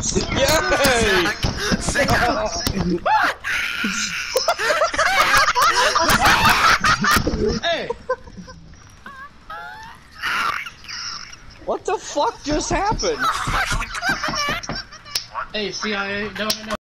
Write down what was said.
Yay! Hey! What the fuck just happened? Hey, CIA, no.